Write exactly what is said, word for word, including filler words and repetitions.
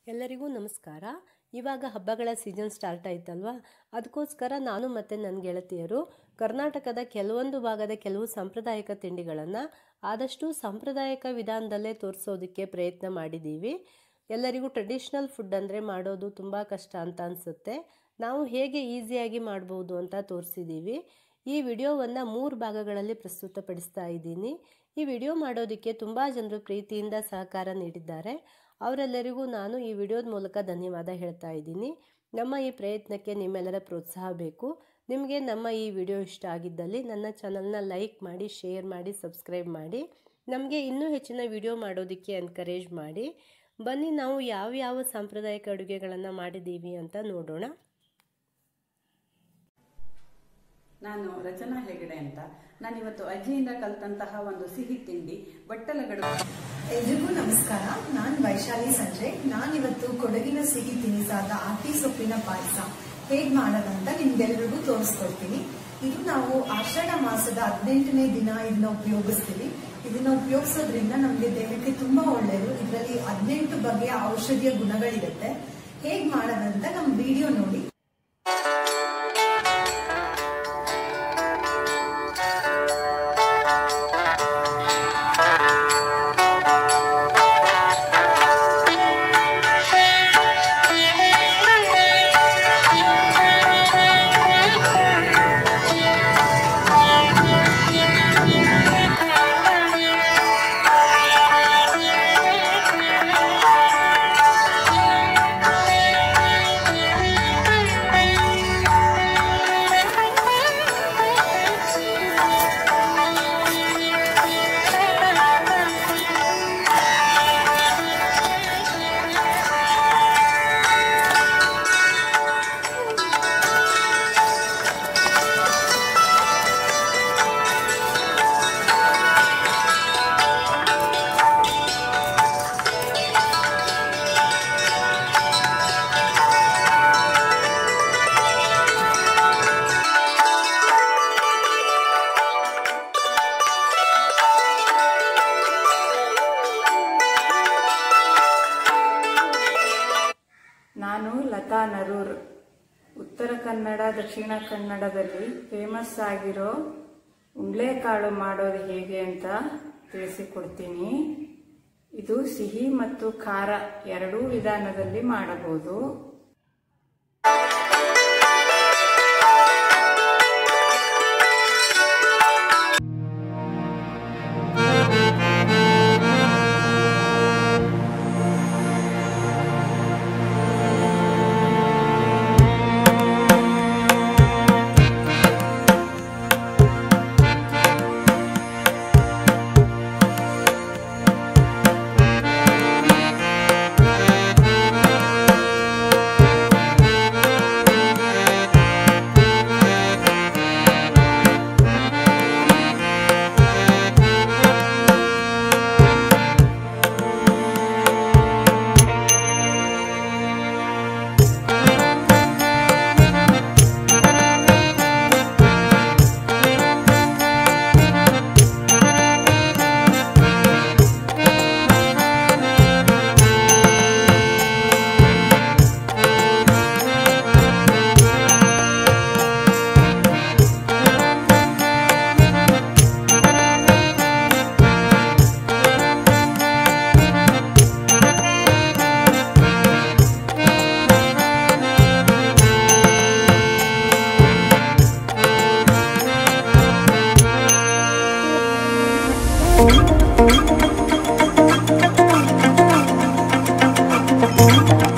ಎಲ್ಲರಿಗೂ ನಮಸ್ಕಾರ. ಇವಾಗ ಹಬ್ಬಗಳ ಸೀಸನ್ ಸ್ಟಾರ್ಟ್ ಆಯ್ತಲ್ವಾ, ಅದಕ್ಕೋಸ್ಕರ ನಾನು ಮತ್ತು ನನ್ನ ಗೆಳತಿಯರು ಕರ್ನಾಟಕದ ಕೆಲವೊಂದು ಭಾಗದ ಕೆಲವು ಸಾಂಪ್ರದಾಯಿಕ ತಿಂಡಿಗಳನ್ನು ಆದಷ್ಟು ಸಾಂಪ್ರದಾಯಿಕ ವಿಧಾನದಲ್ಲೇ ತೋರಿಸೋದಕ್ಕೆ ಪ್ರಯತ್ನ ಮಾಡಿದ್ದೀವಿ. ಎಲ್ಲರಿಗೂ ಟ್ರೆಡಿಷ್ನಲ್ ಫುಡ್ ಅಂದರೆ ಮಾಡೋದು ತುಂಬ ಕಷ್ಟ ಅಂತ ಅನಿಸುತ್ತೆ. ನಾವು ಹೇಗೆ ಈಸಿಯಾಗಿ ಮಾಡ್ಬೋದು ಅಂತ ತೋರಿಸಿದ್ದೀವಿ. ಈ ವಿಡಿಯೋವನ್ನು ಮೂರು ಭಾಗಗಳಲ್ಲಿ ಪ್ರಸ್ತುತಪಡಿಸ್ತಾ ಇದ್ದೀನಿ. ಈ ವಿಡಿಯೋ ಮಾಡೋದಕ್ಕೆ ತುಂಬ ಜನರು ಪ್ರೀತಿಯಿಂದ ಸಹಕಾರ ನೀಡಿದ್ದಾರೆ. ಅವರೆಲ್ಲರಿಗೂ ನಾನು ಈ ವಿಡಿಯೋದ ಮೂಲಕ ಧನ್ಯವಾದ ಹೇಳ್ತಾ ಇದ್ದೀನಿ. ನಮ್ಮ ಈ ಪ್ರಯತ್ನಕ್ಕೆ ನಿಮ್ಮೆಲ್ಲರ ಪ್ರೋತ್ಸಾಹ ಬೇಕು. ನಿಮಗೆ ನಮ್ಮ ಈ ವಿಡಿಯೋ ಇಷ್ಟ ಆಗಿದ್ದಲ್ಲಿ ನನ್ನ ಚಾನಲ್ನ ಲೈಕ್ ಮಾಡಿ, ಶೇರ್ ಮಾಡಿ, ಸಬ್ಸ್ಕ್ರೈಬ್ ಮಾಡಿ. ನಮಗೆ ಇನ್ನೂ ಹೆಚ್ಚಿನ ವಿಡಿಯೋ ಮಾಡೋದಕ್ಕೆ ಎನ್ಕರೇಜ್ ಮಾಡಿ. ಬನ್ನಿ ನಾವು ಯಾವ ಯಾವ ಸಾಂಪ್ರದಾಯಿಕ ಅಡುಗೆಗಳನ್ನು ಮಾಡಿದ್ದೀವಿ ಅಂತ ನೋಡೋಣ. ನಾನು ರಚನಾ ಹೆಗಡೆ ಅಂತ. ನಾನಿವತ್ತು ಅಜ್ಜಿಯಿಂದ ಕಲಿತಂತಹ ಒಂದು ಸಿಹಿ ತಿಂಡಿ ಬಟ್ಟಲಗಡು. ಎಲ್ರಿಗೂ ನಮಸ್ಕಾರ. ನಾನು ವೈಶಾಲಿ ಸಂಜೆ. ನಾನಿವತ್ತು ಕೊಡಗಿನ ಸಿಹಿ ತಿನಿಸಾದ ಆಟಿ ಸೊಪ್ಪಿನ ಪಾಯಸ ಹೇಗ್ ಮಾಡೋದಂತ ನಿಮ್ಗೆಲ್ರಿಗೂ ತೋರಿಸ್ಕೊಡ್ತೀನಿ. ಇದು ನಾವು ಆಷಾಢ ಮಾಸದ ಹದಿನೆಂಟನೇ ದಿನ ಇದನ್ನ ಉಪಯೋಗಿಸ್ತೀವಿ. ಇದನ್ನ ಉಪಯೋಗಿಸೋದ್ರಿಂದ ನಮ್ಗೆ ದೇಹಕ್ಕೆ ತುಂಬಾ ಒಳ್ಳೆಯದು. ಇದರಲ್ಲಿ ಹದಿನೆಂಟು ಬಗೆಯ ಔಷಧೀಯ ಗುಣಗಳಿರುತ್ತೆ. ಹೇಗ್ ಮಾಡೋದಂತ ನಮ್ ವಿಡಿಯೋ ನೋಡಿ. ನಾನು ಲತಾ ನರೂರ್. ಉತ್ತರ ಕನ್ನಡ, ದಕ್ಷಿಣ ಕನ್ನಡದಲ್ಲಿ ಫೇಮಸ್ ಆಗಿರೋ ಉಂಡ್ಲೆಕಾಳು ಮಾಡೋದು ಹೇಗೆ ಅಂತ ತಿಳಿಸಿಕೊಡ್ತೀನಿ. ಇದು ಸಿಹಿ ಮತ್ತು ಖಾರ ಎರಡೂ ವಿಧಾನದಲ್ಲಿ ಮಾಡಬಹುದು. Thank you.